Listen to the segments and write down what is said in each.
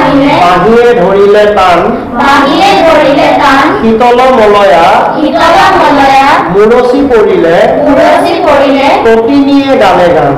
বাহিৰে ধৰিলে টান শীতল মলয়া মুৰচি পৰিলে তটিনীয়ে গালে গান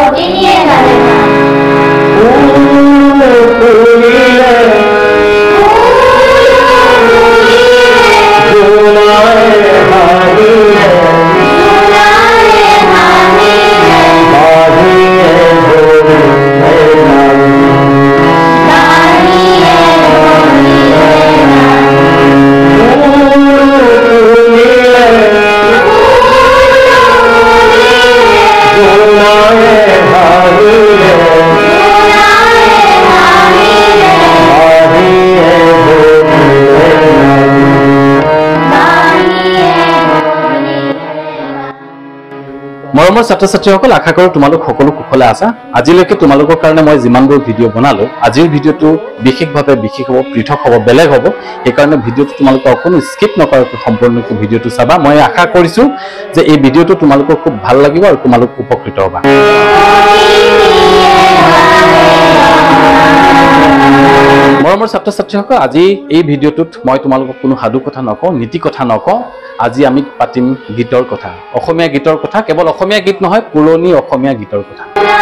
মৰমৰ ছাত্ৰ ছাত্ৰীসকল আশা কৰোঁ তোমালোক সকলো কুশলে আছা আজিলৈকে তোমালোকৰ কাৰণে মই যিমানবোৰ ভিডিঅ' বনালো আজিৰ ভিডিঅ'টো বিশেষভাৱে বিশেষ হ'ব পৃথক হ'ব বেলেগ হ'ব সেইকাৰণে ভিডিঅ'টো তোমালোকে অকণো স্কিপ নকৰাকৈ সম্পূৰ্ণকৈ ভিডিঅ'টো চাবা মই আশা কৰিছোঁ যে এই ভিডিঅ'টো তোমালোকৰ খুব ভাল লাগিব আৰু তোমালোক উপকৃত হ'বা মৰমৰ ছাত্ৰ ছাত্ৰীসকল আজি এই ভিডিঅ'টোত মই তোমালোকক কোনো সাধু কথা নকওঁ নীতি কথা নকওঁ আজি আমি পাতিম গীতৰ কথা অসমীয়া গীতৰ কথা কেৱল অসমীয়া গীত নহয় পুৰণি অসমীয়া গীতৰ কথা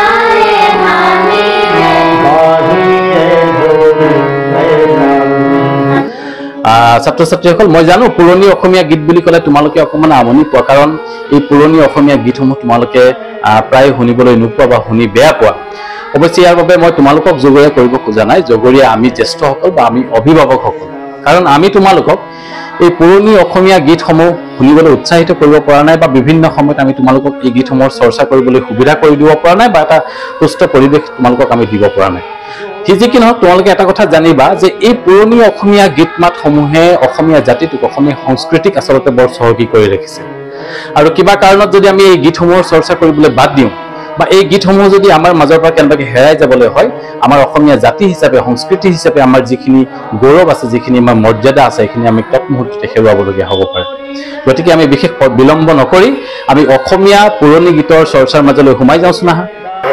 ছাত্ৰ ছাত্ৰীসকল মই জানো পুৰণি অসমীয়া গীত বুলি ক'লে তোমালোকে অকণমান আমনি পোৱা কাৰণ এই পুৰণি অসমীয়া গীতসমূহ তোমালোকে প্ৰায় শুনিবলৈ নোপোৱা বা শুনি বেয়া পোৱা অৱশ্যে ইয়াৰ বাবে মই তোমালোকক জগৰীয়া কৰিব খোজা নাই জগৰীয়া আমি জ্যেষ্ঠসকল বা আমি অভিভাৱকসকল কাৰণ আমি তোমালোকক এই পুৰণি অসমীয়া গীতসমূহ শুনিবলৈ উৎসাহিত কৰিব পৰা নাই বা বিভিন্ন সময়ত আমি তোমালোকক এই গীতসমূহৰ চৰ্চা কৰিবলৈ সুবিধা কৰি দিব পৰা নাই বা এটা সুস্থ পৰিৱেশ তোমালোকক আমি দিব পৰা নাই যি কি নহওক তোমালোকে এটা কথা জানিবা যে এই পুৰণি অসমীয়া গীত মাতসমূহে অসমীয়া জাতিটোক অসমীয়া সংস্কৃতিক আচলতে বৰ চহকী কৰি ৰাখিছে আৰু কিবা কাৰণত যদি আমি এই গীতসমূহৰ চৰ্চা কৰিবলৈ বাদ দিওঁ বা এই গীতসমূহ যদি আমাৰ মাজৰ পৰা কেনেবাকৈ হেৰাই যাবলৈ হয় আমাৰ অসমীয়া জাতি হিচাপে সংস্কৃতি হিচাপে আমাৰ যিখিনি গৌৰৱ আছে যিখিনি আমাৰ মৰ্যাদা আছে সেইখিনি আমি তৎমুহূৰ্ততে হেৰুৱাবলগীয়া হ'ব পাৰে গতিকে আমি বিশেষ বিলম্ব নকৰি আমি অসমীয়া পুৰণি গীতৰ চৰ্চাৰ মাজলৈ সোমাই যাওঁচোন আহা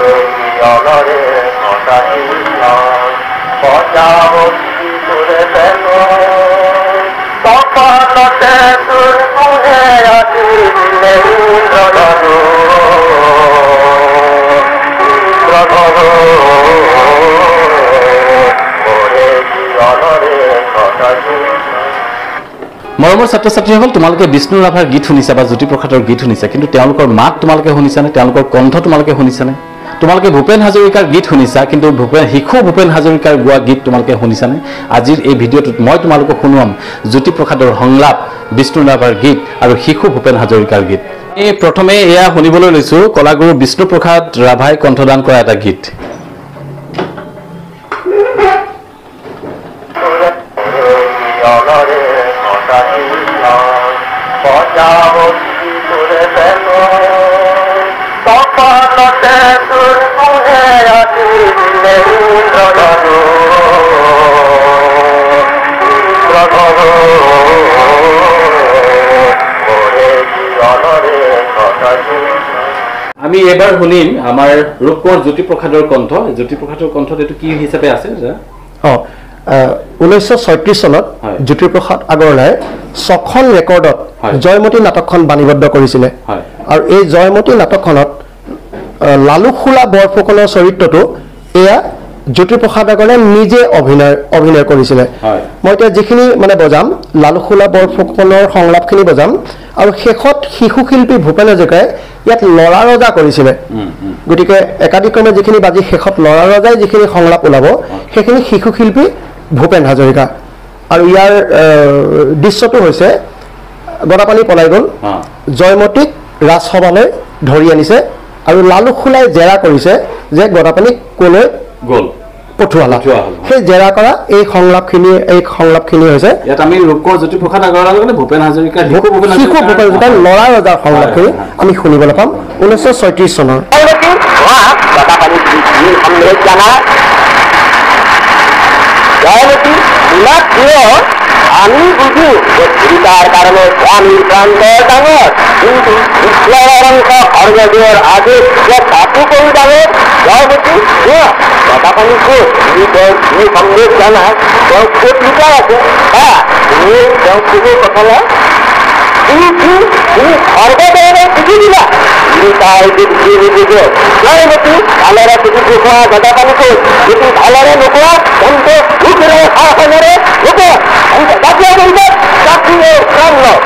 মৰমৰ ছাত্ৰ ছাত্ৰীসকল তোমালোকে বিষ্ণু ৰাভাৰ গীত শুনিছা বা জ্যোতিপ্ৰসাদৰ গীত শুনিছা কিন্তু তেওঁলোকৰ মাত তোমালোকে শুনিছানে তেওঁলোকৰ কণ্ঠ তোমালোকে শুনিছানে তোমালোকে ভূপেন হাজৰিকাৰ গীত শুনিছা কিন্তু শিশু ভূপেন হাজৰিকাৰ গোৱা গীত তোমালোকে শুনিছানে আজিৰ এই ভিডিঅ'টোত মই তোমালোকক শুনোৱাম জ্যোতিপ্ৰসাদৰ সংলাপ বিষ্ণু ৰাভাৰ গীত আৰু শিশু ভূপেন হাজৰিকাৰ গীত এই প্ৰথমে এয়া শুনিবলৈ লৈছোঁ কলাগুৰু বিষ্ণুপ্ৰসাদ ৰাভাই কণ্ঠদান কৰা এটা গীত আমি এবাৰ শুনিম আমাৰ ৰূপকোঁৱৰ জ্যোতিপ্ৰসাদৰ কণ্ঠত এইটো কি হিচাপে আছে 1936 চনত জ্যোতিপ্ৰসাদ আগৰৱালাই 6খন ৰেকৰ্ডত জয়মতী নাটকখন বাণীবদ্ধ কৰিছিলে আৰু এই জয়মতী নাটকখনত লালুখোলা বৰফুকনৰ চৰিত্ৰটো এয়া জ্যোতিপ্ৰসাদ আগৰৱালাই নিজে অভিনয় কৰিছিলে মই এতিয়া যিখিনি মানে বজাম লালুখোলা বৰফুকনৰ সংলাপখিনি বজাম আৰু শেষত শিশু শিল্পী ভূপেন হাজৰিকাই ইয়াত লৰা ৰজা কৰিছিলে গতিকে একাধিক্ৰমে যিখিনি বাজি শেষত লৰা ৰজাই যিখিনি সংলাপ ওলাব সেইখিনি শিশু শিল্পী ভূপেন হাজৰিকা আৰু ইয়াৰ দৃশ্যটো হৈছে গদাপাণি পলাই গ'ল জয়মতীক ৰাজসভালৈ ধৰি আনিছে আৰু লালুখোলাই জেৰা কৰিছে যে গদাপাণিক কলৈ গ'ল পঠুৱালা সেই জেৰা কৰা এই সংলাপখিনি হৈছে ইয়াত আমি ৰূপকোঁৱৰ জ্যোতিপ্ৰসাদ আগৰৱালাৰ লগত ভূপেন হাজৰিকাৰ শিশু ভূপেন হাজৰিকাৰ লৰা ৰজাৰ সংলাপখিনি আমি শুনিবলৈ পাম 1936 চনৰ জয়মতী মাত্ৰ আমি বুজো যে চিন্তাৰ কাৰণে স্বামীৰ প্ৰান্ত ডাঙৰ কিন্তু ঈশ্বৰৰ অংশ সৰ্বদেৱৰ আগে যে তাতো কৰি ডাঙৰ জয়মতী কথাপানী ক'ত তুমি কংগ্ৰেছ জানা তেওঁ ক'ত লুকাই আছে তুমি তেওঁক কোনো কথা নাই তুমি সৰ্বদেৱৰে শিকি দিলা তাই বুজে জয়মতী ভালেৰে তুমি নোখোৱা কথাপানী ক'ত যদি ভালেৰে নোখোৱা তেন্তে দুখেৰে শাসনেৰে নোখোৱা জাতীয় মঞ্চত জাতীয় কাম লয়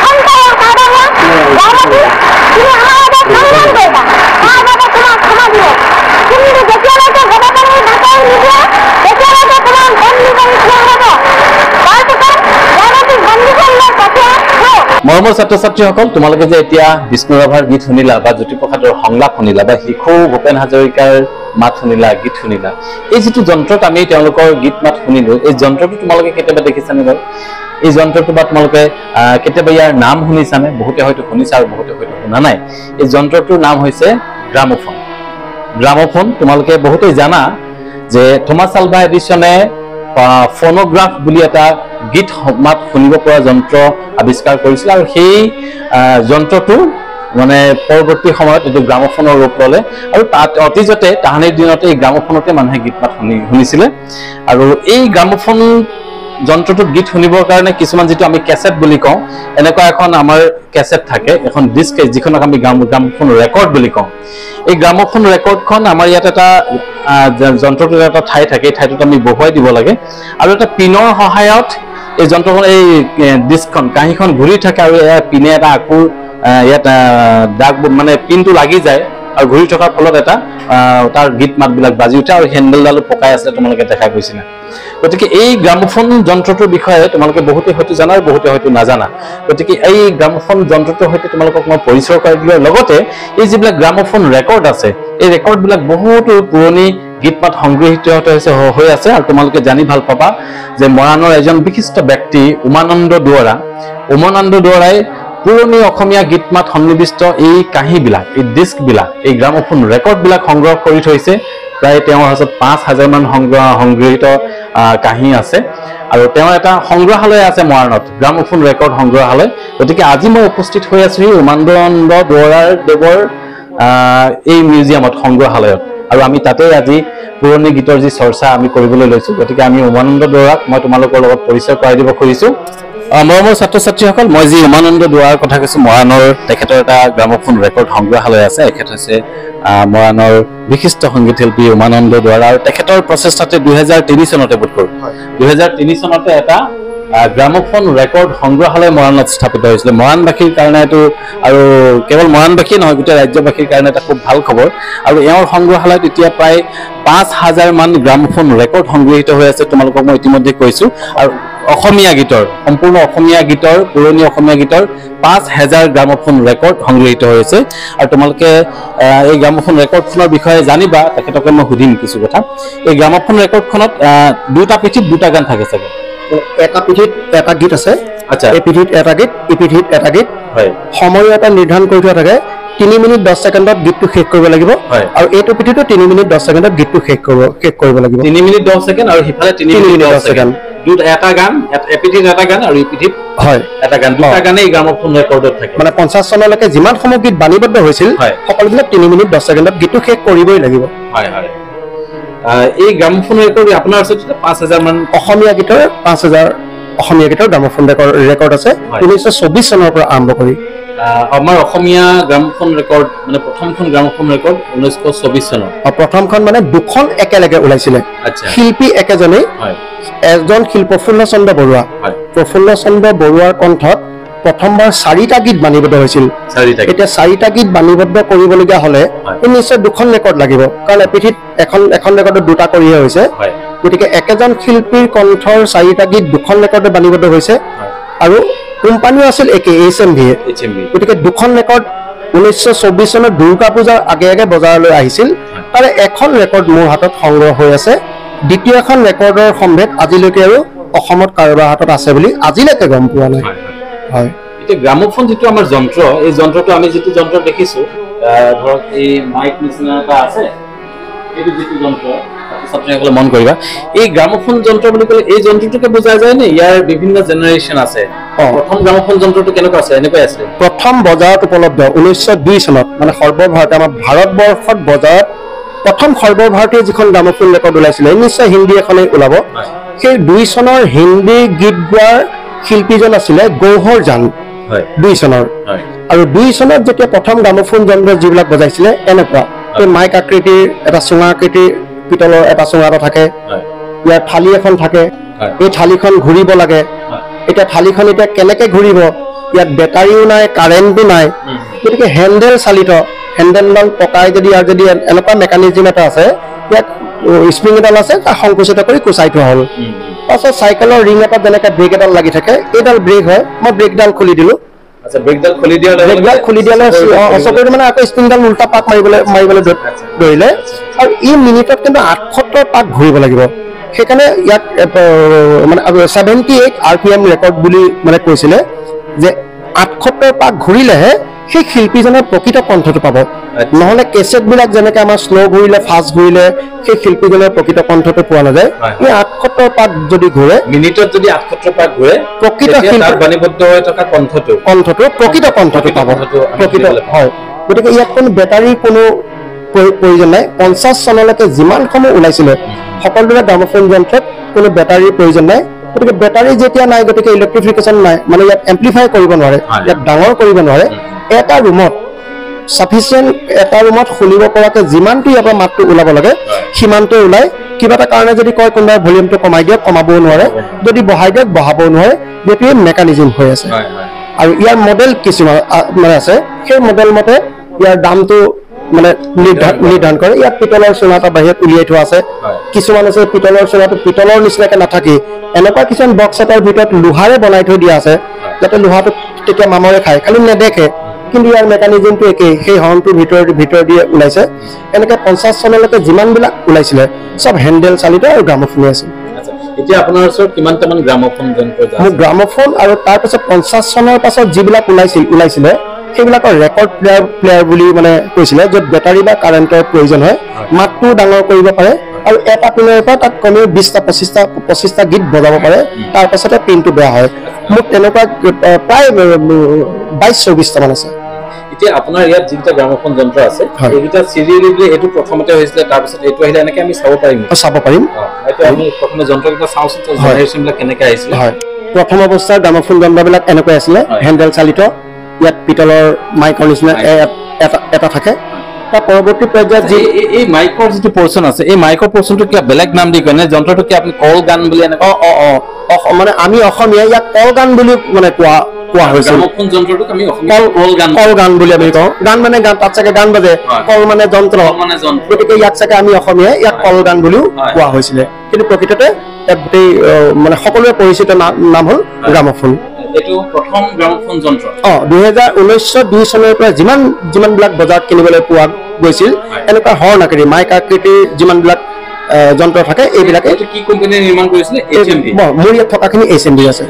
মৰমৰ ছাত্ৰ ছাত্ৰীসকল তোমালোকে যে এতিয়া বিষ্ণু ৰাভাৰ গীত শুনিলা বা জ্যোতিপ্ৰসাদৰ সংলাপ শুনিলা বা শিশু ভূপেন হাজৰিকাৰ মাত শুনিলা গীত শুনিলা এই যিটো যন্ত্ৰত আমি তেওঁলোকৰ গীত মাত শুনিলো এই যন্ত্ৰটো তোমালোকে কেতিয়াবা দেখিছানে বাৰু এই যন্ত্ৰটো বা তোমালোকে কেতিয়াবা ইয়াৰ নাম শুনিছানে বহুতে হয়তো শুনিছা আৰু বহুতে হয়তো শুনা নাই এই যন্ত্ৰটোৰ নাম হৈছে গ্ৰামোফোন গ্ৰামোফোন তোমালোকে বহুতেই জানা যে থমাছ আলভা এডিছনে ফোনোগ্ৰাফ বুলি এটা গীত মাত শুনিব পৰা যন্ত্ৰ আৱিষ্কাৰ কৰিছিল আৰু সেই যন্ত্ৰটো মানে পৰৱৰ্তী সময়ত এইটো গ্ৰামোফোনৰ ৰূপ ল'লে আৰু তাত অতীজতে তাহানিৰ দিনতে এই গ্ৰামোফোনতে মানুহে গীত মাত শুনিছিলে আৰু এই গ্ৰামোফোন যন্ত্ৰটোত গীত শুনিবৰ কাৰণে কিছুমান যিটো আমি কেছেট বুলি কওঁ এনেকুৱা এখন আমাৰ কেছেট থাকে এখন ডিস্ক যিখনক আমি গ্ৰামোফোন ৰেকৰ্ড বুলি কওঁ এই গ্ৰামোফোন ৰেকৰ্ডখন আমাৰ ইয়াত এটা যন্ত্ৰটোৰ এটা ঠাই থাকে এই ঠাইটোত আমি বহুৱাই দিব লাগে আৰু এটা পিনৰ সহায়ত এই যন্ত্ৰখন এই ডিস্কখন কাঁহীখন ঘূৰি থাকে আৰু পিনে এটা আকুৰ ইয়াত দাগ মানে পিনটো লাগি যায় আৰু ঘূৰি থকাৰ ফলত এটা তাৰ গীত মাতবিলাক বাজি উঠে আৰু হেণ্ডেলডালো পকাই আছিলে তোমালোকে দেখা গৈছিলে গতিকে এই গ্ৰামোফোন যন্ত্ৰটোৰ বিষয়ে তোমালোকে বহুতে হয়তো জানা আৰু বহুতে হয়তো নাজানা গতিকে এই গ্ৰামোফোন যন্ত্ৰটোৰ সৈতে তোমালোকক মই পৰিচয় কৰাই দিয়াৰ লগতে এই যিবিলাক গ্ৰামোফোন ৰেকৰ্ড আছে এই ৰেকৰ্ডবিলাক বহুতো পুৰণি গীত মাত সংগ্ৰহিত হৈ আছে আৰু তোমালোকে জানি ভাল পাবা যে মৰাণৰ এজন বিশিষ্ট ব্যক্তি উমানন্দ দুৱৰাই পুৰণি অসমীয়া গীত মাত সন্নিৱিষ্ট এই কাঁহীবিলাক এই ডিস্কবিলাক এই গ্ৰামোফোন ৰেকৰ্ডবিলাক সংগ্ৰহ কৰি থৈছে প্ৰায় তেওঁৰ হাতত 5000 মান সংগ্ৰহিত কাঁহী আছে আৰু তেওঁৰ এটা সংগ্ৰহালয় আছে মৰাণত গ্ৰামোফোন ৰেকৰ্ড সংগ্ৰহালয় গতিকে আজি মই উপস্থিত হৈ আছো উমানন্দ দেৱৰ এই মিউজিয়ামত সংগ্ৰহালয়ত আৰু আমি তাতে আজি পুৰণি গীতৰ যি চৰ্চা আমি কৰিবলৈ লৈছো গতিকে আমি উমানন্দ দুৱৰাক মই তোমালোকৰ লগত পৰিচয় কৰাই দিব খুজিছো মৰমৰ ছাত্ৰ ছাত্ৰীসকল মই যি উমানন্দ দুৱৰাৰ কথা কৈছো মৰাণৰ তেখেতৰ এটা গ্ৰামোফোন ৰেকৰ্ড সংগ্ৰহালয় আছে এখেত হৈছে মৰাণৰ বিশিষ্ট সংগীত শিল্পী উমানন্দ দুৱৰা আৰু তেখেতৰ প্ৰচেষ্টাতে 2003 চনতে বোধ কৰো 2003 চনতে এটা গ্ৰামোফোন ৰেকৰ্ড সংগ্ৰহালয় মৰাণত স্থাপিত হৈছিল মৰাণবাসীৰ কাৰণে এইটো আৰু কেৱল মৰাণবাসীয়ে নহয় গোটেই ৰাজ্যবাসীৰ কাৰণে এটা খুব ভাল খবৰ আৰু এওঁৰ সংগ্ৰহালয়ত এতিয়া প্ৰায় 5000 মান গ্ৰামোফোন ৰেকৰ্ড সংগ্ৰহিত হৈ আছে তোমালোকক মই ইতিমধ্যে কৈছো আৰু অসমীয়া গীতৰ সম্পূৰ্ণ অসমীয়া গীতৰ পুৰণি অসমীয়া গীতৰ 5000 গ্ৰামোফোন ৰেকৰ্ড সংগ্ৰহিত হৈছে আৰু তোমালোকে এই গ্ৰামোফোন ৰেকৰ্ডখনৰ বিষয়ে জানিবা তেখেতকে মই সুধিম কিছু কথা এই গ্ৰামোফোন ৰেকৰ্ডখনত দুটা পিঠিত দুটা গান থাকে চাগে এটা পিঠিত এটা গীত আছে আচ্ছা এই পিঠিত এটা গীত এই পিঠিত এটা গীত হয় সময় এটা নিৰ্ধাৰণ কৰি থোৱা থাকে 3 মিনিট 10 ছেকেণ্ডত গীতটো শেষ কৰিব লাগিব আৰু এইটো পিঠিটো 3 মিনিট 10 ছেকেণ্ডত গীতটো শেষ কৰিব লাগিব 3 মিনিট 10 ছেকেণ্ড আৰু হিফালে 3 মিনিট 10 ছেকেণ্ড দুটা এটা গান এপিঠিত এটা গান আৰু ইপিঠিত হয় এটা গান দুটা গানে এই গ্ৰামোফোন ৰেকৰ্ডত থাকে মানে 50 চনলৈকে যিমান সময় গীত বাণীবদ্ধ হৈছিল সকলোবিলাক 3 মিনিট 10 ছেকেণ্ডত গীতটো শেষ কৰিবই লাগিব হয় হয় এই গ্ৰামোফোন ৰেকৰ্ড আপোনাৰ আছে 5000 মান অসমীয়া গীতৰ 5000 অসমীয়া গীতৰ গ্ৰামোফোন ৰেকৰ্ড আছে 1924 চনৰ পৰা আৰম্ভ কৰি আমাৰ অসমীয়া গ্ৰামোফোন ৰেকৰ্ড মানে প্ৰথমখন গ্ৰামোফোন ৰেকৰ্ড 1924 চনৰ প্ৰথমখন মানে দুখন একেলগে ওলাইছিলে শিল্পী একেজনেই এজন প্ৰফুল্ল চন্দ্ৰ বৰুৱাৰ কণ্ঠত প্ৰথমবাৰ 4টা গীত বাণীবদ্ধ হৈছিল এতিয়া 4টা গীত বাণীবদ্ধ কৰিবলগীয়া হলে নিশ্চয় দুখন ৰেকৰ্ড লাগিব কাৰণ এপিঠিত এখন ৰেকৰ্ডত দুটা কৰিহে হৈছে গতিকে একেজন শিল্পীৰ কণ্ঠৰ 4টা গীত দুখন ৰেকৰ্ডত বাণীবদ্ধ হৈছে আৰু কোম্পানীও আছিল একে HMV গতিকে দুখন ৰেকৰ্ড 1924 চনত দুৰ্গা পূজাৰ আগে আগে বজাৰলৈ আহিছিল তাৰে এখন ৰেকৰ্ড মোৰ হাতত সংগ্ৰহ হৈ আছে দ্বিতীয় এখন ৰেকৰ্ডৰ সম্ভেদ আজিলৈকে আৰু অসমত কাৰোবাৰ হাতত আছে বুলি আজিলৈকে গম পোৱা নাই হয় এতিয়া গ্ৰামোফোন যিটো আমাৰ যন্ত্ৰ এই যন্ত্ৰটো আমি যিটো যন্ত্ৰ দেখিছো ধৰক এই মাইক নিচিনা এটা আছে এইটো যিটো যন্ত্ৰ ছাত্ৰীসকলে মন কৰিবা এই গ্ৰামোফোন যন্ত্ৰ বুলি ক'লে এই যন্ত্ৰটোকে বুজা যায় নে ইয়াৰ বিভিন্ন জেনেৰেশ্যন আছে প্ৰথম গ্ৰামোফোন যন্ত্ৰটো কেনেকুৱা আছে এনেকৈ আছে প্ৰথম বজাৰত উপলব্ধ 1902 চনত মানে সৰ্বভাৰতীয় আমাৰ ভাৰতবৰ্ষত বজাৰত প্ৰথম সৰ্বভাৰতীয় যিখন গ্ৰামোফোন ৰেকৰ্ড ওলাইছিলে নিশ্চয় হিন্দী এখনে ওলাব সেই 2 চনৰ হিন্দী গীত গোৱাৰ শিল্পীজন আছিলে গৌহৰ জান 2 চনৰ আৰু 2 চনত যেতিয়া প্ৰথম গ্ৰামোফোন যন্ত্ৰ যিবিলাক বজাইছিলে এনেকুৱা এই মাইক আকৃতিৰ এটা চুঙা আকৃতিৰ পিতলৰ এটা চুঙা এটা থাকে ইয়াৰ থালি এখন থাকে এই থালিখন ঘূৰিব লাগে এটা থালিখন এটা কেনেকৈ ঘূৰিব ইয়াত বেটাৰীও নাই কাৰেণ্টও নাই গতিকে হেণ্ডেল চালিত হেণ্ডেলডাল পকাই যদি আৰু যদি এনেকুৱা মেকানিজম এটা আছে ইয়াত স্প্ৰিং এডাল আছে তাক সংকুচিত কৰি কুচাই থোৱা হ'ল তাৰপিছত চাইকেলৰ ৰিং এটা যেনেকৈ ব্ৰেক এডাল লাগি থাকে এইডাল ব্ৰেক হয় মই ব্ৰেকডাল খুলি দিলোঁ আচ্ছা ব্ৰেকডাল খুলি দিয়ালে অচকৰি মানে আকৌ স্প্ৰিংডাল উল্টা পাক মাৰিবলৈ ধৰিলে আৰু এই মিনিটত কিন্তু 78 পাক ঘূৰিব লাগিব সেইকাৰণে ইয়াক মানে 78 RPM ৰেকৰ্ড বুলি মানে কৈছিলে যে 78 পাক ঘূৰিলেহে সেই শিল্পীজনৰ প্ৰকৃত কণ্ঠটো পাব নহ'লে কেছেটবিলাক যেনেকৈ আমাৰ শ্ল' ঘূৰিলে ফাষ্ট ঘূৰিলে সেই শিল্পীজনৰ প্ৰকৃত কণ্ঠটো পোৱা নাযায় এই 78 পাক যদি ঘূৰে মিনিটত যদি 78 পাক ঘূৰে প্ৰকৃত বাণীবদ্ধ হৈ থকা কণ্ঠটো প্ৰকৃত কণ্ঠটো পাব প্ৰকৃত হয় গতিকে ইয়াত কোনো বেটাৰীৰ কোনো প্ৰয়োজন নাই 50 চনলৈকে যিমানসমূহ ওলাইছিলে সকলোৰে গ্ৰামোফোন যন্ত্ৰত কোনো বেটাৰীৰ প্ৰয়োজন নাই গতিকে বেটাৰী যেতিয়া নাই গতিকে ইলেক্ট্ৰিফিকেশ্যন নাই মানে ইয়াত এম্প্লিফাই কৰিব নোৱাৰে ইয়াত ডাঙৰ কৰিব নোৱাৰে এটা ৰুমত সাফিচিয়েণ্ট এটা ৰুমত শুনিব পৰাকৈ যিমানটো ইয়াৰ পৰা মাতটো ওলাব লাগে সিমানটো ওলাই কিবা এটা কাৰণে যদি কয় কোনোবাই ভলিউমটো কমাই দিয়ক কমাবও নোৱাৰে যদি বঢ়াই দিয়ক বঢ়াবও নোৱাৰে যিটোৱে মেকানিজম হৈ আছে আৰু ইয়াৰ মডেল কিছুমান মানে আছে সেই মডেল মতে ইয়াৰ দামটো মানে নিৰ্ধাৰণ কৰে ইয়াত পিতলৰ চুঙা এটা বাহিৰত উলিয়াই থোৱা আছে কিছুমান আছে পিতলৰ চুঙাটো পিতলৰ নিচিনাকৈ নাথাকি এনেকুৱা কিছুমান বক্স এটাৰ ভিতৰত লোহাৰে বনাই থৈ দিয়া আছে যাতে লোহাটো তেতিয়া মামৰে খায় খালি নেদেখে কিন্তু ইয়াৰ মেকানিজমটো একেই সেই হৰ্ণটোৰ ভিতৰ দিয়ে ওলাইছে এনেকৈ 50 চনলৈকে যিমানবিলাক ওলাইছিলে চব হেণ্ডেল চালিত আৰু গ্ৰামোফোনে আছিল এতিয়া আপোনাৰ ওচৰত কিমানটামান গ্ৰামোফোন যন্ত্ৰ আছে মোৰ গ্ৰামোফোন আৰু তাৰপিছত 50 চনৰ পাছত যিবিলাক ওলাইছিলে সেইবিলাকৰ ৰেকৰ্ড প্লেয়াৰ বুলি মানে কৈছিলে য'ত বেটাৰী বা কাৰেণ্টৰ প্ৰয়োজন হয় মাতটো ডাঙৰ কৰিব পাৰে আৰু এটা পিনৰ পৰা তাত কমেও 20টা 25টা গীত বজাব পাৰে তাৰ পাছতে পিনটো বেয়া হয় মোৰ তেনেকুৱা প্ৰায় 22-24টা মান আছে এতিয়া আপোনাৰ ইয়াত যিটা গ্ৰামোফোন যন্ত্ৰ আছে এইটা সিৰিয়েলি এটো প্ৰথমতে হৈছিল তাৰ পিছত এটো আহিলে এনেকৈ আমি চাব পাৰিম এটা আমি প্ৰথমে যন্ত্ৰকেইটা চাওঁচোন জেনেৰেশ্যনবিলাক কেনেকৈ আহিছিল হয় প্ৰথম অৱস্থাৰ গ্ৰামোফোন যন্ত্ৰবিলাক এনেকৈ আছিলে হেণ্ডেল চালিত ইয়াত পিতলৰ মাইকৰ নিচিনা এটা থাকে তাৰ পৰৱৰ্তী পৰ্যায়ত যি এই মাইকৰ যিটো পোৰ্চন আছে এই মাইকৰ পোৰ্চনটো কি বেলেগ নাম দি কয় নে যন্ত্ৰটো কি আপুনি কল গান বুলি মানে আমি অসমীয়া ইয়াক কল গান বুলি মানে কোৱা হৈছে গ্ৰামোফোন যন্ত্ৰটোক আমি অসমীয়া কল গান বুলি আমি কওঁ গান মানে গান তাত চাগে গান বাজে কল মানে যন্ত্ৰ গতিকে ইয়াক চাগে আমি অসমীয়া ইয়াক কল গান বুলিও কোৱা হৈছিলে কিন্তু প্ৰকৃততে ইয়াত গোটেই মানে সকলোৰে পৰিচিত নাম হ'ল গ্ৰামোফোন এটো প্ৰথম গ্ৰামোফোন যন্ত্ৰ 2019-2 চনৰ পৰা যিমানবিলাক বজাৰত কিনিবলৈ পোৱা গৈছিল এনেকুৱা হৰ্ণ আকৃতি মাইক আকৃতিৰ যিমানবিলাক যন্ত্ৰ থাকে এইবিলাকে কি কোম্পানীয়ে নিৰ্মাণ কৰিছিলে HMD মোৰ ইয়াত থকাখিনি HMD আছে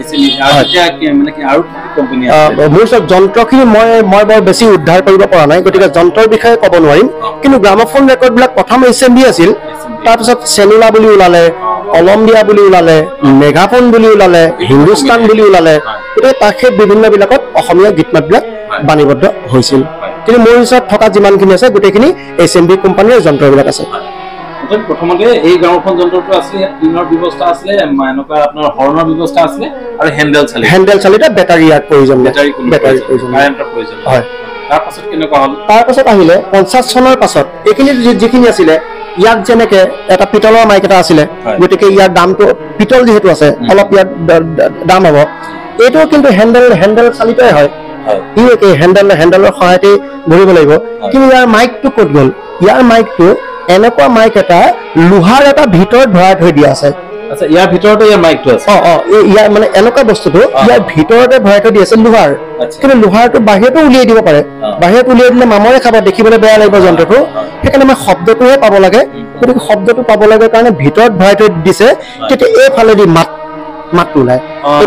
মানে কি আৰু কোম্পানী আছে মোৰ সব যন্ত্ৰখিনি মই বৰ বেছি উদ্ধাৰ কৰিব পৰা নাই গতিকে যন্ত্ৰৰ বিষয়ে ক'ব নোৱাৰিম কিন্তু গ্ৰামোফোন ৰেকৰ্ডবিলাক প্ৰথম HMD আছিল তাৰপিছত চেলুলা বুলি ওলালে কলম্বিয়া বুলি ওলালে মেগাফোন বুলি ওলালে হিন্দুস্তান বুলি ওলালে গতিকে তাক সেই বিভিন্নবিলাকত অসমীয়া গীতমাতবিলাক বাণীবদ্ধ হৈছিল কিন্তু মোৰ ওচৰত থকা যিমানখিনি আছে গোটেইখিনি HMD কোম্পানীৰ যন্ত্ৰবিলাক আছে প্ৰথমতে এই গ্ৰামোফোন যন্ত্ৰটো আছিলে পিনৰ ব্যৱস্থা আছিলে এনেকুৱা আপোনাৰ হৰ্ণৰ ব্যৱস্থা আছিলে আৰু হেণ্ডেল চালিত বেটাৰী ইয়াৰ প্ৰয়োজন কাৰেণ্টৰ প্ৰয়োজন হয় তাৰ পাছত কেনেকুৱা হ'ল তাৰ পাছত আহিলে 50 চনৰ পাছত এইখিনি যিখিনি আছিলে ইয়াত যেনেকৈ এটা পিতলৰ মাইক এটা আছিলে গতিকে ইয়াৰ দামটো পিতল যিহেতু আছে অলপ ইয়াত দাম হ'ব এইটো কিন্তু হেণ্ডেল চালিতই হয় ই একেই হেণ্ডেলৰ সহায়তে ঘূৰিব লাগিব কিন্তু ইয়াৰ মাইকটো ক'ত গ'ল ইয়াৰ মাইকটো এনেকুৱা মাইক এটা লোহাৰ এটা ভিতৰত ভৰাই থৈ দিয়া আছে আচ্ছা ইয়াৰ ভিতৰতে ইয়াৰ মাইকটো আছে ইয়াৰ মানে এনেকুৱা বস্তুটো ইয়াৰ ভিতৰতে ভৰাই থৈ দিয়া আছে লোহাৰ কিন্তু লোহাৰটো বাহিৰতো উলিয়াই দিব পাৰে বাহিৰত উলিয়াই দিলে মামৰে খাব দেখিবলৈ বেয়া লাগিব যন্ত্ৰটো সেইকাৰণে মই শব্দটোহে পাব লাগে গতিকে শব্দটো পাব লাগে কাৰণে ভিতৰত ভৰাই থৈ দিছে তেতিয়া এইফালেদি মাতটো ওলায়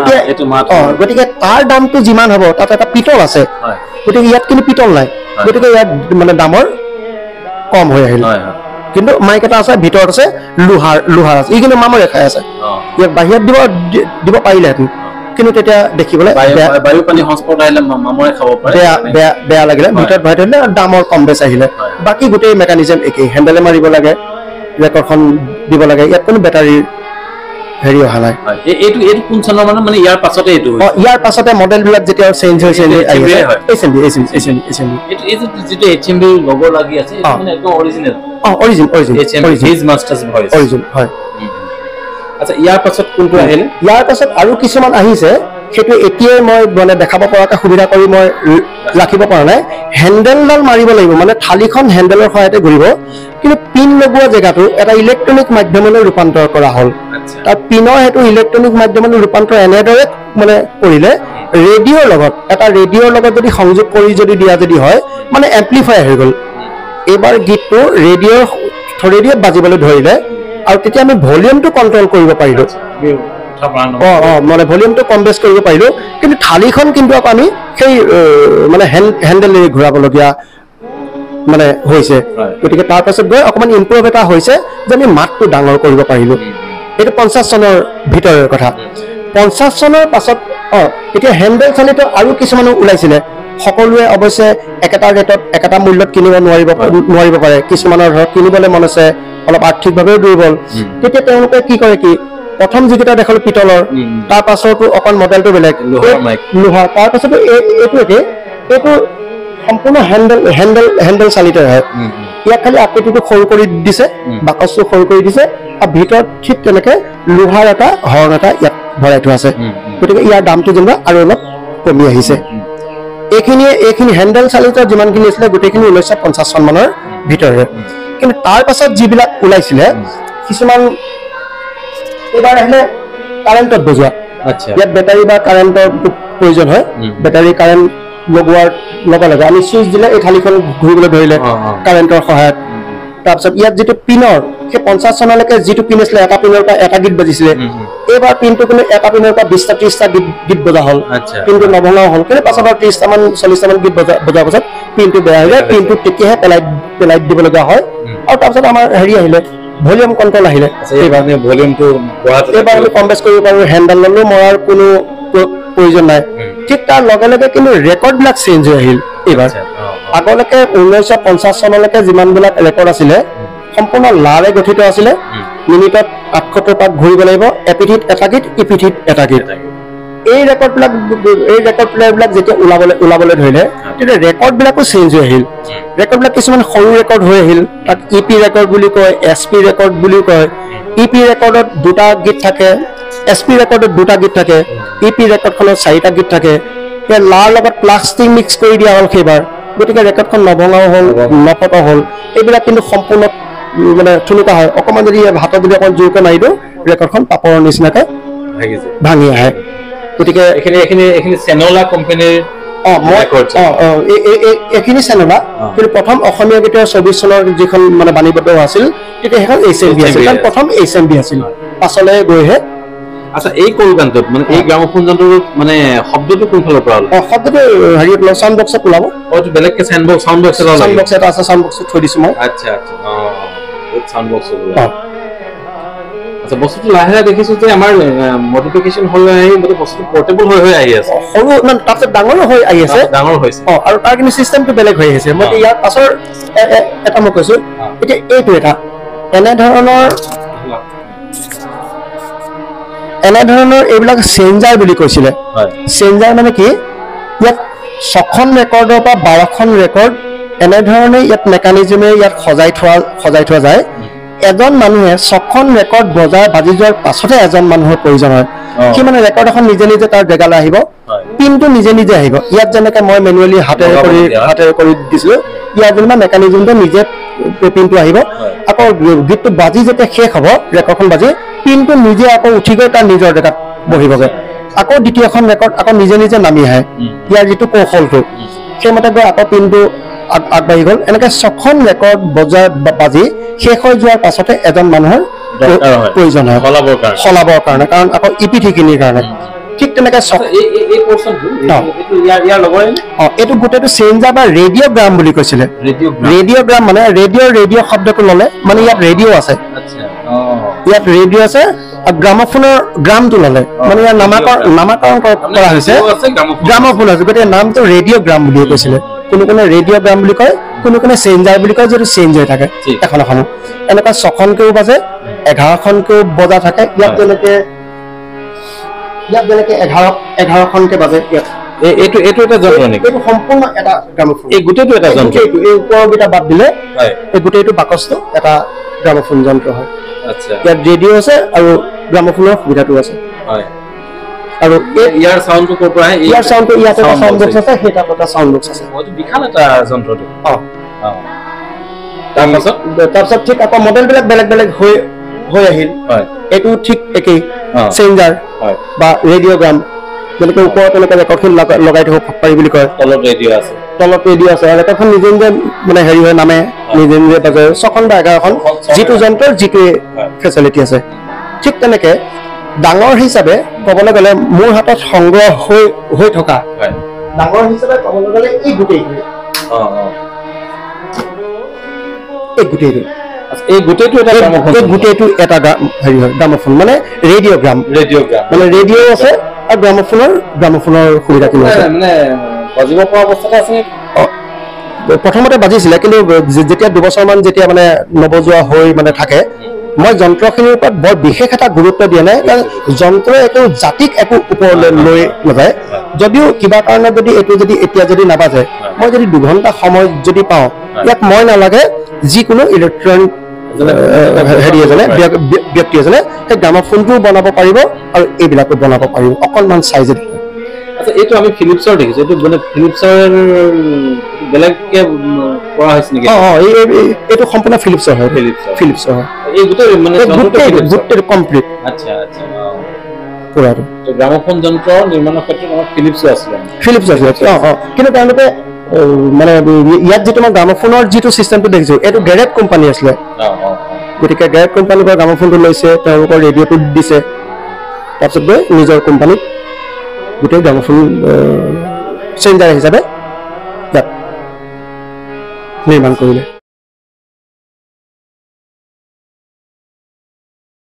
গতিকে তাৰ দামটো যিমান হ'ব তাত এটা পিতল আছে গতিকে ইয়াত কিন্তু পিতল নাই গতিকে ইয়াত মানে দামৰ কম হৈ আহিল কিন্তু মাইক এটা আছে ভিতৰত আছে লোহাৰ আছে ই কিন্তু মামৰে খাই আছে ইয়াক বাহিৰত দিব পাৰিলেহেঁতেন কিন্তু তেতিয়া দেখিবলৈ বায়ু পানী সংস্পৰ্শ আহিলে মামৰে খাব পাৰে বেয়া লাগিলে ভিতৰত ভৰাই থলে দামৰ কম বেছ আহিলে বাকী গোটেই মেকানিজম একেই হেণ্ডেলে মাৰিব লাগে ৰেকৰ্ডখন দিব লাগে ইয়াত কোনো বেটাৰীৰ হেৰি অহা নাই এইটো কোন চনৰ মানে ইয়াৰ পাছতে এইটো ইয়াৰ পাছতে মডেলবিলাক যেতিয়া চেঞ্জ হৈছে যিটো HMB লগো লাগি আছে এইটো মানে একদম original his master's voice origin হয় আচ্ছা ইয়াৰ পাছত কোনটো আহিলে ইয়াৰ পাছত আৰু কিছুমান আহিছে সেইটো এতিয়াই মই মানে দেখাব পৰাকৈ সুবিধা কৰি মই ৰাখিব পৰা নাই হেণ্ডেলডাল মাৰিব লাগিব মানে থালিখন হেণ্ডেলৰ সহায়তে ঘূৰিব কিন্তু পিন লগোৱা জেগাটো এটা ইলেক্ট্ৰনিক মাধ্যমলৈ ৰূপান্তৰ কৰা হ'ল তাৰ পিনৰ সেইটো ইলেক্ট্ৰনিক মাধ্যমলৈ ৰূপান্তৰ এনেদৰে মানে কৰিলে ৰেডিঅ'ৰ লগত যদি সংযোগ কৰি যদি দিয়া যদি হয় মানে এম্প্লিফায়াৰ হৈ গ'ল এইবাৰ গীতটো ৰেডিঅ'ত বাজিবলৈ ধৰিলে আৰু তেতিয়া আমি ভলিউমটো কণ্ট্ৰল কৰিব পাৰিলোঁ মানে ভলিউমটো কম বেছ কৰিব পাৰিলোঁ কিন্তু থালিখন কিন্তু আমি সেই মানে হেণ্ডেলেৰে ঘূৰাবলগীয়া মানে হৈছে গতিকে তাৰ পাছত গৈ অকণমান ইম্প্ৰুভ এটা হৈছে যে আমি মাতটো ডাঙৰ কৰিব পাৰিলোঁ এইটো 50 চনৰ ভিতৰৰ কথা 50 চনৰ পাছত এতিয়া হেণ্ডেল চালিত আৰু কিছুমানো ওলাইছিলে সকলোৱে অৱশ্যে একেটা ৰেটত একেটা মূল্যত কিনিব নোৱাৰিব পাৰে কিছুমানৰ ধৰক কিনিবলৈ মন আছে অলপ আৰ্থিকভাৱেও দুৰ্বল তেতিয়া তেওঁলোকে কি কৰে কি প্ৰথম যিকেইটা দেখালো পিতলৰ তাৰ পাছতো অকণ মডেলটো বেলেগ লোহাৰ তাৰ পাছতো এইটো সম্পূৰ্ণ হেণ্ডেল চালিত হয় ইয়াক খালি আকৃতিটো সৰু কৰি দিছে বাকচটো সৰু কৰি দিছে আৰু ভিতৰত ঠিক তেনেকে লোহাৰ এটা হৰ্ণ এটা ইয়াত ভৰাই থোৱা আছে গতিকে ইয়াৰ দামটো যেনিবা আৰু অলপ কমি আহিছে এইখিনি হেণ্ডেল চালিত যিমানখিনি আছিলে গোটেইখিনি 1950 চন মানৰ ভিতৰৰে কিন্তু তাৰ পাছত যিবিলাক ওলাইছিলে কিছুমান এইবাৰ আহিলে কাৰেণ্টত বজোৱা ইয়াত বেটাৰী বা কাৰেণ্টৰ প্ৰয়োজন হয় বেটাৰী কাৰেণ্ট লগোৱাৰ লগে লগে আমি চুইচ দিলে এই থালিখন ঘূৰিবলৈ ধৰিলে কাৰেণ্টৰ সহায়ত তাৰপিছত ইয়াত যিটো পিনৰ সেই 50 চনলৈকে যিটো পিন আছিলে এটা পিনৰ পৰা এটা গীত বাজিছিলে এইবাৰ পিনটো কিন্তু এটা পিনৰ পৰা 20টা 30টা গীত বজা হ'ল পিনটো নভঙাও হ'ল কিন্তু পাছত 30টা মান 40টা মান গীত বজাৰ পাছত পিনটো বেয়া হৈ যায় পিনটো তেতিয়াহে পেলাই দিবলগীয়া হয় আৰু তাৰপিছত আমাৰ হেৰি আহিলে ভলিউম কণ্ট্ৰল আহিলে এইবাৰ ভলিউমটো এইবাৰ আমি কম বেছ কৰিব পাৰোঁ হেণ্ডেললৈ মৰাৰ কোনো প্ৰয়োজন নাই ঠিক তাৰ লগে লগে কিন্তু ৰেকৰ্ডবিলাক চেঞ্জ হৈ আহিল এইবাৰ আগলৈকে 1950 চনলৈকে যিমানবিলাক ৰেকৰ্ড আছিলে সম্পূৰ্ণ লাৰে গঠিত আছিলে মিনিটত 78 পাক ঘূৰিব লাগিব এপিঠিত এটা গীত ইপিঠিত এটা গীত এই ৰেকৰ্ড প্লেয়াৰবিলাক যেতিয়া ওলাবলৈ ধৰিলে তেতিয়া ৰেকৰ্ডবিলাকো চেঞ্জ হৈ আহিল ৰেকৰ্ডবিলাক কিছুমান সৰু ৰেকৰ্ড হৈ আহিল তাক EP ৰেকৰ্ড বুলি কয় SP ৰেকৰ্ড বুলিও কয় EP ৰেকৰ্ডত 2টা গীত থাকে SP ৰেকৰ্ডত 2টা গীত থাকে EP ৰেকৰ্ডখনত 4টা গীত থাকে লাৰ লগত প্লাষ্টিক মিক্স কৰি দিয়া হ'ল সেইবাৰ গতিকে ৰেকৰ্ডখন নভঙাও হ'ল নফটা হ'ল এইবিলাক কিন্তু সম্পূৰ্ণ মানে থুলুকা হয় অকণমান যদি হাতত যদি অকণ জোৰকৈ মাৰি দিওঁ ৰেকৰ্ডখন পাপৰৰ নিচিনাকৈ ভাঙি আহে গতিকে এইখিনি চেনলা কোম্পানীৰ এইখিনি চেনলা কিন্তু প্ৰথম অসমীয়া গীতৰ 24 চনৰ যিখন মানে বাণীবদ্ধ আছিল তেতিয়া সেইখন HMB আছিল কাৰণ প্ৰথম HMB আছিল পাছলৈ গৈহে আচ্ছা এই কলগানটোত মানে এই গ্ৰামোফোন যন্ত্ৰৰ মানে শব্দটো কোনফালৰ পৰা শব্দটো হেৰি সাউণ্ড বক্সত ওলাব বেলেগকে সাউণ্ড বক্স এটা আছে সাউণ্ড বক্সত থৈ দিছোঁ মই আচ্ছা সাউণ্ড বক্স আচ্ছা বস্তুটো লাহে লাহে দেখিছোঁ যে আমাৰ মডিফিকেশ্যন হৈ আহি মানে বস্তুটো পৰ্টেবল হৈ আহি আছে সৰু তাৰপিছত ডাঙৰ হৈ আহি আছে ডাঙৰ হৈছে আৰু তাৰ কিন্তু চিষ্টেমটো বেলেগ হৈ আহিছে মই ইয়াৰ পাছৰ এটা মই কৈছোঁ এতিয়া এইটো এটা এনেধৰণৰ এইবিলাক চেঞ্জাৰ বুলি কৈছিলে চেঞ্জাৰ মানে কি ইয়াত 6খন ৰেকৰ্ডৰ পৰা 12খন ৰেকৰ্ড এনেধৰণে ইয়াত মেকানিজমে ইয়াত সজাই থোৱা যায় এজন মানুহে 6খন ৰেকৰ্ড বাজি যোৱাৰ পাছতে এজন মানুহৰ প্ৰয়োজন হয় সি মানে ৰেকৰ্ড এখন নিজে নিজে তাৰ জেগালৈ আহিব পিনটো নিজে নিজে আহিব ইয়াত যেনেকৈ মই মেনুৱেলি হাতেৰে কৰি দিছিলোঁ ইয়াত যেনিবা মেকানিজমটো নিজে পিনটো আহিব আকৌ গীতটো বাজি যেতিয়া শেষ হ'ব ৰেকৰ্ডখন বাজি পিনটো নিজে আকৌ উঠি গৈ তাৰ নিজৰ জেগাত বহিবগৈ আকৌ দ্বিতীয়খন ৰেকৰ্ড আকৌ নিজে নিজে নামি আহে ইয়াৰ যিটো কৌশলটো সেইমতে গৈ আকৌ পিনটো আগবাঢ়ি গ'ল এনেকৈ 6খন ৰেকৰ্ড বাজি শেষ হৈ যোৱাৰ পাছতে এজন মানুহৰ প্ৰয়োজন হয় সলাবৰ কাৰণে কাৰণ আকৌ ইপিঠিখিনিৰ কাৰণে ঠিক তেনেকৈ এই পোৰ্চনটো এইটো ইয়াৰ লগৰে এইটো গোটেইটো চেঞ্জাৰ বা ৰেডিঅ'গ্ৰাম বুলি কৈছিলে ৰেডিঅ'গ্ৰাম মানে ৰেডিঅ' শব্দটো ল'লে মানে ইয়াত ৰেডিঅ' আছে ইয়াত ৰেডিঅ' আছে আৰু গ্ৰামোফোনৰ গ্ৰামটো ল'লে মানে ইয়াৰ নামাকৰণ কৰা হৈছে গ্ৰামোফোন আছে গতিকে নামটো ৰেডিঅ'গ্ৰাম বুলি কৈছিলে কোনোৱে ৰেডিঅ'গ্ৰাম বুলি কয় কোনোৱে চেঞ্জাৰ বুলি কয় যিটো চেঞ্জ হৈ থাকে এখন এখনো এনেকুৱা 6খনকেও বাজে 11খনকেও বজা থাকে ইয়াত যেনেকৈ 11খনকে বাজে ইয়াত এইটো এটা যন্ত্ৰ নেকি এইটো সম্পূৰ্ণ এটা গ্ৰামোফোন এই গোটেইটো এটা যন্ত্ৰ এই ওপৰকেইটা বাদ দিলে এই গোটেইটো বাকচটো এটা গ্ৰামোফোন যন্ত্ৰ হয় আচ্ছা ইয়াত ৰেডিঅ' আছে আৰু গ্ৰামোফোনৰ সুবিধাটো আছে হয় আৰু ইয়াৰ সাউন্ডটো ক'ৰ পৰা ইয়াৰ সাউন্ডটো ইয়াত এটা সাউন্ড বক্স আছে সেইটা এটা সাউন্ড বক্স আছে বহুত বিশাল এটা যন্ত্ৰটো তাৰপিছত ঠিক আকৌ মডেলবিলাক বেলেগ বেলেগ হৈ আহিল এইটো ঠিক একেই চেঞ্জাৰ বা ৰেডিঅ'গ্ৰাম যেনেকৈ ওপৰত তেনেকৈ ৰেকৰ্ডখন লগাই থ'ব পাৰি বুলি কয় তলত ৰেডিঅ' আছে আৰু ৰেকৰ্ডখন নিজে নিজে মানে হেৰি হৈ নামে নিজে নিজে বাজে 6খন বা 11খন যিটো যন্ত্ৰৰ যিটো ফেচিলিটি আছে ঠিক তেনেকৈ ডাঙৰ হিচাপে ক'বলৈ গ'লে মোৰ হাতত সংগ্ৰহ হৈ থকা ডাঙৰ হিচাপে ক'বলৈ গ'লে এই গোটেইটো এটা হেৰি হয় গ্ৰামোফোন মানে ৰেডিঅ'গ্ৰাম মানে ৰেডিঅ' আছে আৰু গ্ৰামোফোনৰ সুবিধাখিনি আছে বাজিব পৰা অৱস্থাতে আছে প্ৰথমতে বাজিছিলে কিন্তু যেতিয়া 2 বছৰমান যেতিয়া মানে নবজোৱা হৈ মানে থাকে মই যন্ত্ৰখিনিৰ ওপৰত বৰ বিশেষ এটা গুৰুত্ব দিয়া নাই কাৰণ যন্ত্ৰই একো জাতিক একো ওপৰলৈ লৈ নাযায় যদিও কিবা কাৰণত যদি এইটো যদি এতিয়া যদি নাবাজে মই যদি 2 ঘণ্টা সময় যদি পাওঁ ইয়াক মই নালাগে যিকোনো ইলেক্ট্ৰনিক হেৰি এজনে ব্যক্তি এজনে সেই গ্ৰামোফোনটোও বনাব পাৰিব আৰু এইবিলাকো বনাব পাৰিব অকণমান চাইজত আচ্ছা এইটো আমি ফিলিপছৰ দেখিছো এইটো মানে ফিলিপছৰ বেলেগকে কৰা হৈছে নেকি এইটো সম্পূৰ্ণ ফিলিপছৰ হয় এই গোটেই মানে গোটেই কমপ্লিট আচ্ছা পুৰাটো গ্ৰামোফোন যন্ত্ৰ নিৰ্মাণৰ ক্ষেত্ৰত আমাৰ ফিলিপছ আছিলে কিন্তু তেওঁলোকে মানে ইয়াত যিটো মই গ্ৰামোফোনৰ যিটো চিষ্টেমটো দেখিছো এইটো গেৰেট কোম্পানী আছিলে গতিকে গেৰেট কোম্পানীৰ পৰা গ্ৰামোফোনটো লৈছে তেওঁলোকৰ ৰেডিঅ'টো দিছে তাৰপিছত গৈ নিজৰ কোম্পানীত গোটেই গ্ৰামোফোন চেঞ্জাৰ হিচাপে ইয়াত নিৰ্মাণ কৰিলে